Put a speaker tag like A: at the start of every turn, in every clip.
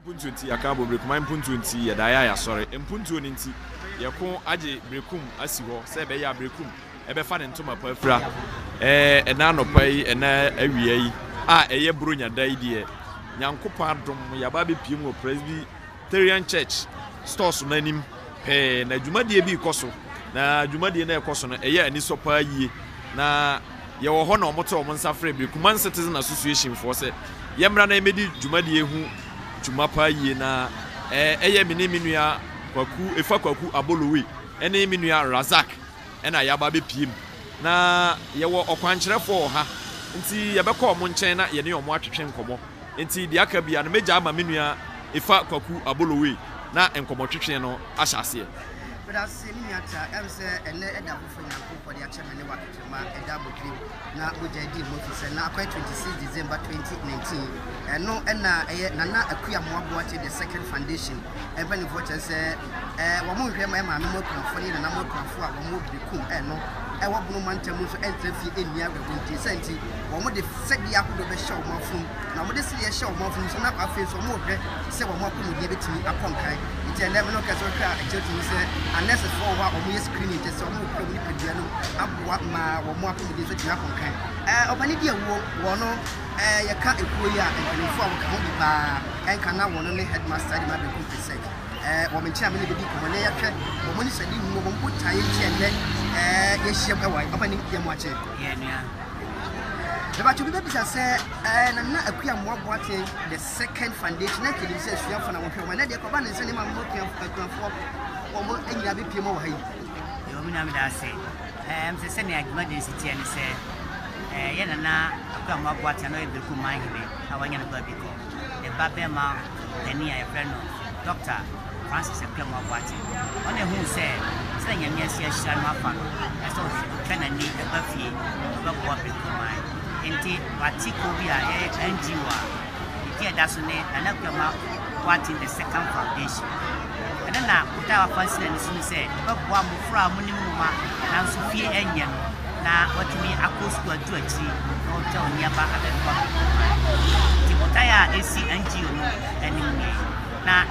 A: Puntunti akabo Berekum my puntunti ya daya ya sorry mpuntu oni nti ye ko age Berekum asi ho se be ya Berekum e be fa ne ntoma pa afra na anopai na awia yi eye bronya dai die nyankopa adom ya ba be piem wo Presbyterian Church stores na nim na dwumadie bi ikoso na dwumadie na ekoso no eye ani so pa yie na ye wo ho na omoto omonsa Berekum Citizen Association for se yemra na emedi dwumadie hu Tumapa ye na eye minua kwaku efa kwaku abolowe ene minua Razak ena yaba be piem na ye wo okwankyerefo ha nti ye bekọ omo nchen na ye ne omo atwetwe nkomo nti di aka bia na meja ama minua efa kwaku abolowe na nkomo twetwe no ahyase
B: but as seniata emse ene eda bufo nyanko for the chairman wa kituma eda bodri na bojadi mofise na akwa 26 December 2019 no ena nana Akuamoah II the second foundation even if what say wo mo hwe ma me mo konfo ni na mo konfo a wo mo Berekum no wo bunu mantamu so entrafi enia gwenti senti wo mo de sedi akodo be show mo fun na mo de sedi show mo fun so na afi so mo hwe se wo mo ko mo de betimi akonkan ite na me no kaso ka echotu se unless for wa o mo screening te so mo ko ni pedua no aboa ma wo mo akodo de so tina akonkan obani dia wo no ye ka ekuo ya enfo a wo ka ho bi ba enka na wo no ne headmaster di ma Berekum present wo me chia me ne bi ko ne ya hwe wo mo ni sedi hu wo mo taye tie ne ye shia ba wai obani dia mo ache ye nua the ba chubi be say na Akuamoah II the second foundation na kidi say sua fa na wo hwe na de ko ba ne se ne ma mo Akuamoah wo mo enya be pie mo wa hayi yo mi na me da say se ne adwuma de sitie ne se ye na Akuamoah II no e Berekum man hebe awanya na ba bi ko the babema eni ya friend no Dr. Francis Akuamoah II on e hu say se nya nya sia shira no afa no so twena ni e ba fie ba bo Berekum man enti watiko bi a NGO a iti da so ne Akuamoah II the second foundation and na utawa fancy na nisu se ba bo amofra amunimu ma na so fie enye no na watimi akosku atu achi no ta oniaba abenko ti motaya esi NGO no enimwe na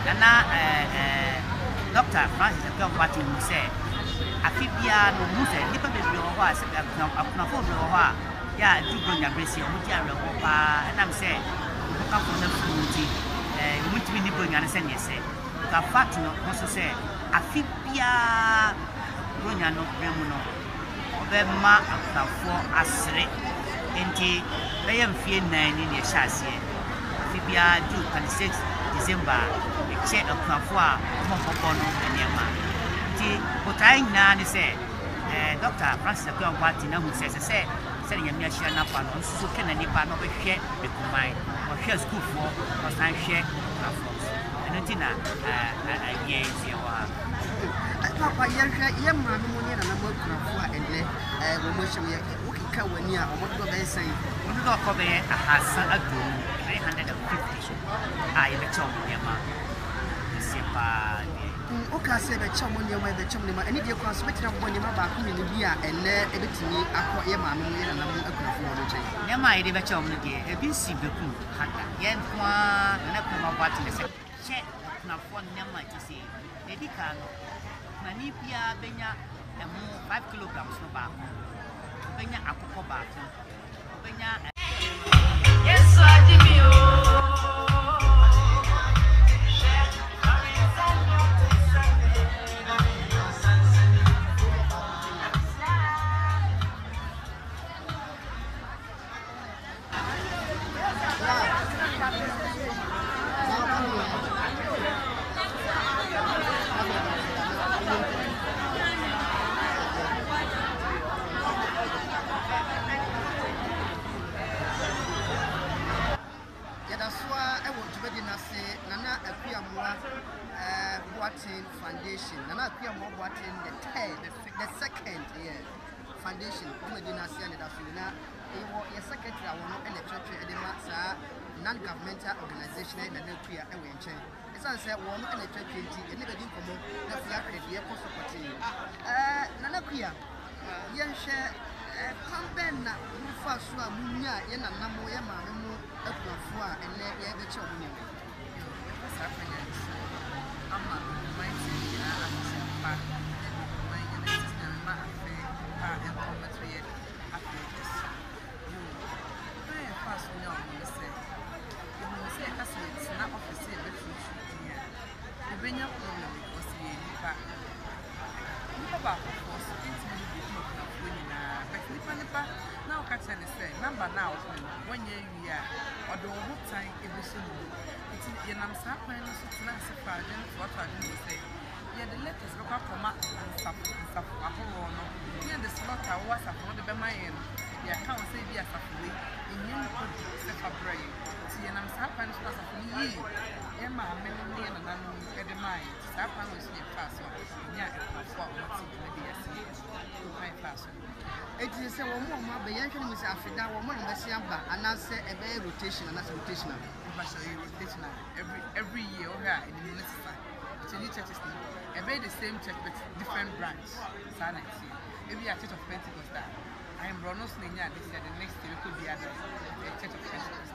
B: Dr. Francis Akuamoah II mu se afibia no mu se nipa bebre wo ho a se akunafo bebre wo ho a ya dubro nyabresi o ti arewo pa na me se ka ko na futi mu ti ni bro nyane se ne se ka fact no so se afibia bro nyano bremu no obema akunafo asre enti be yam fie nan ni ne hyase afibia du 26 December e che akunafo a mo popo no enema ti botai na ni se Dr. Francis Akuamoah II na hu se se nyame ahia na pa no so kena nipa no be hwe Berekum man o hwe school for o san hwe afro enti na ye tie wa papa ye hwe ye ma no mo ne na mo Akuamoah a ende wo mo hwe ye wo kika wani a o mo do be san wo do ko be ahasa adu 350 so ye be chom ne ma se pa o ka se be chom ne ma eni de kwa so be tira bo ne ma ba ko ne bi a ene e betimi akọ ye ma no ye na mo Akuamoah no chen ne ma ye de be chom ne de e bi si Berekum hata ye kwa na Akuamoah II se che Akuamoah ne ma ti se de di ka no na ni bia benya emu 5 kilograms no ba ko benya akụkọ ba ko benya yes adimio Akuamoah II Foundation. Nana Akuamoah II the second foundation. Medina Sian and Asuna. Your secretary, I want to church non-governmental organization and the Kuya Away Chain. It's answer one and a church and never did come the flag the year for supporting. Nana Kuya, young share campaign Fasua Munya, Yena Namo Yama, Akuamoah, and let the children.
C: now when you are or the whole time every single and I'm suffering what I do say. Yeah, the letters go come out and stuff. Yeah, the slaughter was a for the Bemayan. Yeah, I can't say yes, in you could set a brain. See, and I'm suffering for me. Emma, many and the mind. Sapan was your person. Yeah, for maybe a my person.
B: It is a woman, but Yankin was after that woman, and I say a very rotation and that's rotational.
C: Rotational every year, in the minister. It's a new church, a very the same church but different branch. Maybe a church of Pentecost. I am Ronos Nina this year, the next year could be a church of Pentecost.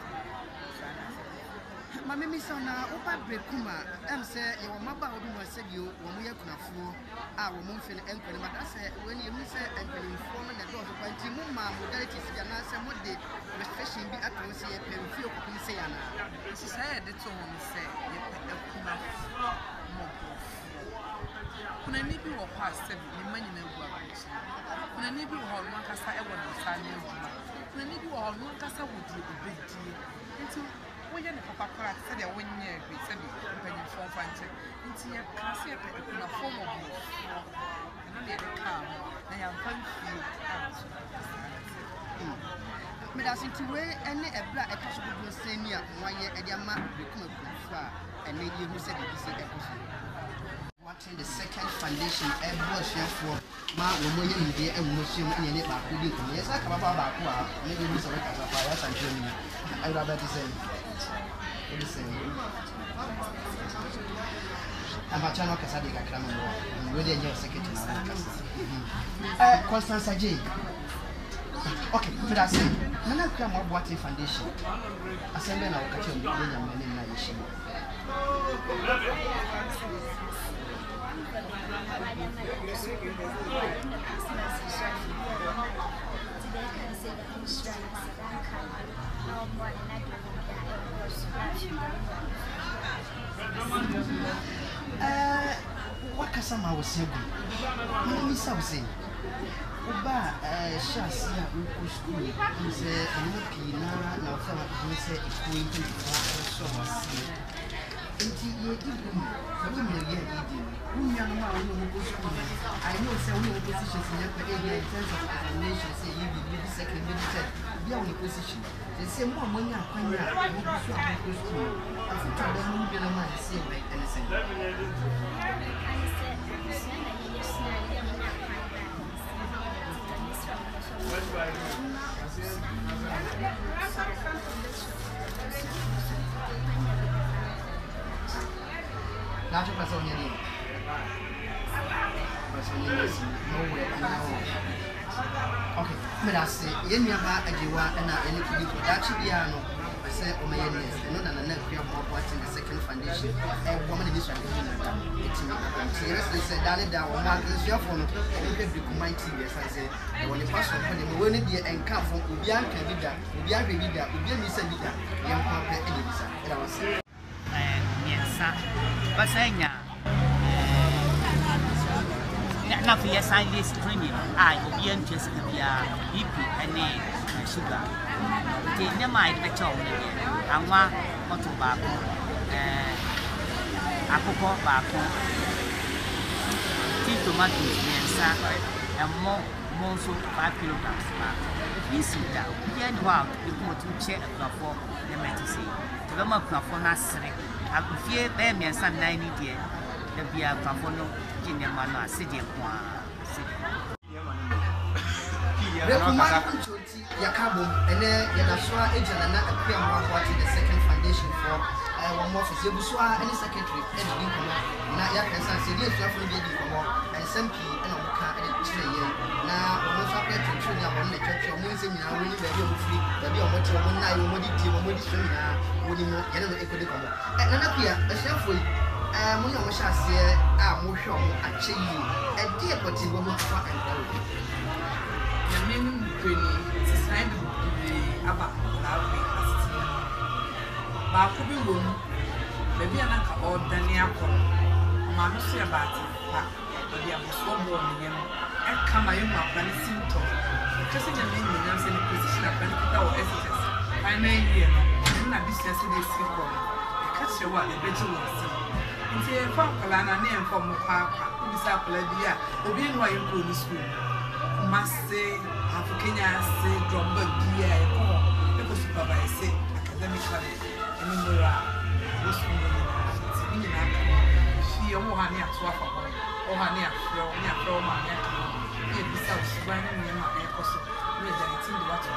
B: Mammy Miss Anna, Opa Berekum, and say, your mother would say you when we are Kunafu, our Mumfin and but I say, when you miss it and inform the daughter by Timuma, modalities, and I say, what did the fishing be at once a few say,
C: she said, the tone say, kuna nibi wo past 7 ni manyi na egu abuchi kuna nibi wo no kasa e wo no sa na egu kuna nibi wo no kasa wo di obedi nti wo ye ne papa kora se de wo nye bi se bi mpanyi fon fanche nti ya kase e pe kuna form of no na de ka na ya mpan fi
B: me da sinti we ene ebra e kaso do senia wa ye e dia ma Berekum kufa ene ye hu se bi se e kufa watching the second foundation bush for ma woman in the museum and any back with you. Yes, I come about Aqua, maybe we saw a fire and Germany. I would have to say the same. I'm a channel Casadica Clamor, and really your second Constance J. Okay, but I say, Akuamoah II Foundation. I send them out catching William and in my issue. What can somehow say? Let me say. Oba Shasia school is a Lukina, now family say it's going to so much. Inti ye ibu for me ye idi unya no ma wo go school I know say we positions in the area in terms of examination say you be second be third be on position they say more money akwanya wo go school afi to dem no be no man say like anything Nacho pasó bien. Nowhere now. Okay, mira se yemi aba ajiwa na ene kidi ko dachi bia no se o me yene no na na Akuamoah II the second foundation woman in this one etimi se dale da o ma ke so for no Berekum TV say e woni pastor ko dem we ni die enka fo obi anka bida obi ahwe bida obi amisa bida yem kwa pe ene bisa era wase
D: Basenya na for Sunday streaming I obi interest bia BP ene sugar the name I be chow anwa moto ba ko akoko ba ko tea tomatoes yensa more so 5 kilograms ba this is that we end wow you go to check for the medicine to ma for na sere akufie be me san 9 die da bia kwafo no kinye ma no asede kwa
B: Berekum yakabo ene yadaswa ejana na Akuamoah II the second foundation for one more office yebuswa any secretary edin kono na yakasa se die suafo bi edin kono ensem pi na oka e chire ye na ono so akwa tutu nya won na twetwe omo nsem nya woni ba bi omfiri ba bi omo tire omo na yo omo di omo di so nya woni mo yene no ekode kono na na pia asiafo yi mo nya omo hyase a mo hwe omo akye yi e die poti wo mo fa andawo
C: the main penny sign the aba lawe ba ko bi wo mu ba bi anaka ordani akọ ma no so ya ba ta pa o dia mo so bo ni e kama ye mo apani sinto Just in the meaning, I'm saying the position of Benefita or SHS. I may hear, and I business in this city. Catch your what the better will see. Into a Falkland name from Mopaka, who is up Ladia, the being why you go to school. Must say, African, say, Drumber, dear, because I say academically, and in the was in the she or near Swap or near Flow, my neck. Here, besides, running near my air also, we are getting the water.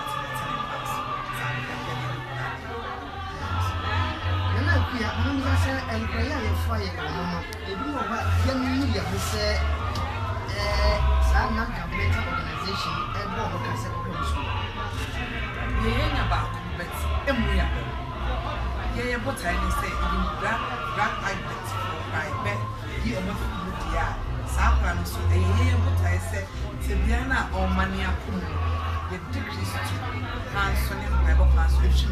B: I'm going to say, and prayer and fire. If you know what, young media will say, some non governmental organization, and more of a second school.
C: The young about, but Emuya. Yeah, what I say, in black items by bed, you are not Mutia, Sapran, so a year what I said, Tibiana or Mania Kumu, the decrease to transferring Bible transcription.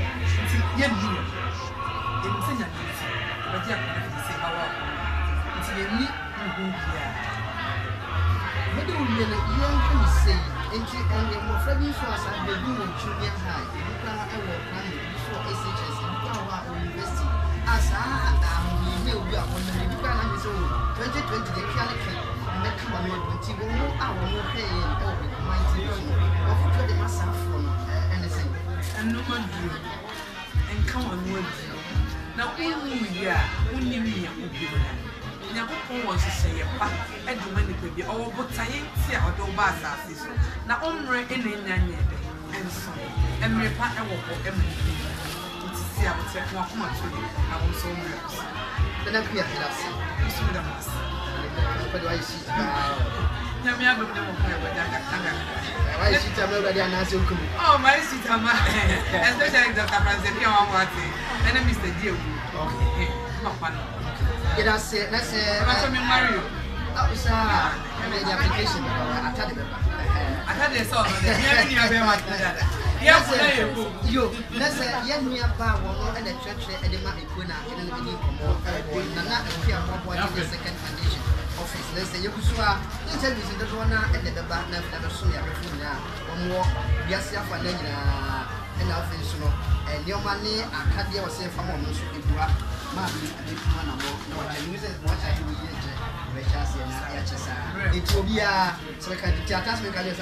C: In Senya, but you have to say how it's a neat here. What do you really say? And the more friendly for us at the room junior high, you can have a planning before SHS and Power University. As we know, we are on the Ukraine 2020, the Calicut, and the Common 21 hour more pay and over the mighty of the massive phone anything. And no one drew and come on with you. Now, only me, now, who wants to say a pack and do many baby or what I ain't see or do bad asses. Now, only in and so, and my partner will for everything. It's see, I would say, more much to you. I will so much. Then I fear that. What do I see? Now, me, I don't know where I see already an answer. Oh, my sister, especially Dr. Francis, you are watching. And then Mr. Deal. Okay. Get us, let's say, Mario. That was I made the application. I thought they saw it. Yes, you. Let's say, young me about one and a church and the Maripuna and the Berekum, Nana and the second foundation office. Let's say, you interviews in the Rona and the Batna and the Suya, or more, Yasia Fanena and office. And your money, I can't be able to say from almost to be brought. It will be a second task.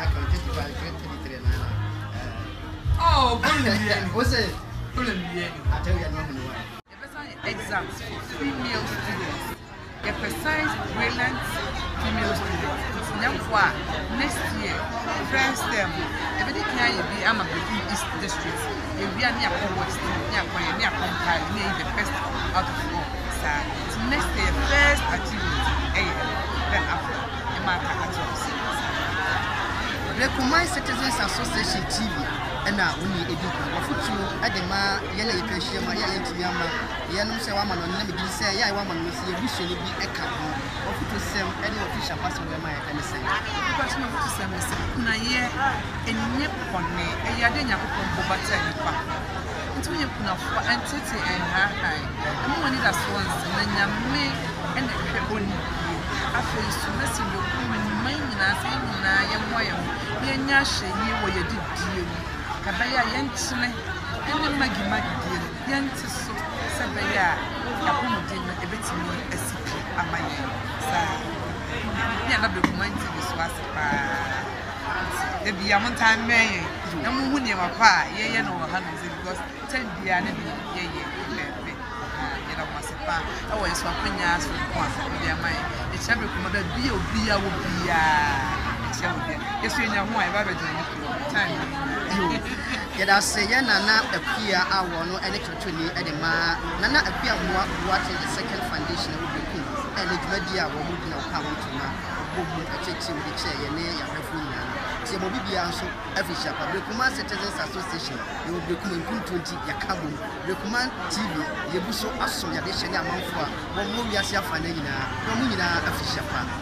C: Oh, what's it? I tell you, exams for female students. A precise, brilliant female students. Now, next year, first term, everything can be a Berekum East District. If we are near West, near Compile, near the best out of all. So, next year, first achievement, then after, the market at Berekum Citizens Association TV. And now we need a big one. At the ma, yellow, you can share my yellow to Yama. Yanum say, woman, let me say, I want to see a vision be a couple of to sell any official person where my anything. Because no to sell me, Naye, and yet on me, a yadina from Bobata and Papa. Until you put off and titty and her high. No one need us once, and then you may and the only. After you listen to women, mine, and I say, I am why I'm Yashi, you were you did. Kabaya Yansme, and the Maggie Maggie, Yantis, Sabaya, Yapumudin, a bit to me, a secret, a my never be reminded this was the Biamon time may, no one never pie, yea, no, hundreds, because 10 Biana, yea, you know, must have always swapping us with one, their mind. It's every commodity, be will be. Yes, we know why I time. Yet I say, Nana appear our no electricity at the ma, Nana appear watching the second foundation of Berekum, and the media were moving our power to ma, who a church with the chair, and near Yafunia. Timobia also every shop, Berekum Citizens Association, you will become in 20 Yakabu, Berekum TV, Yabuso, Asso, Yadisha, Manfua, one more Yasia Fanina, Romina, a fisher.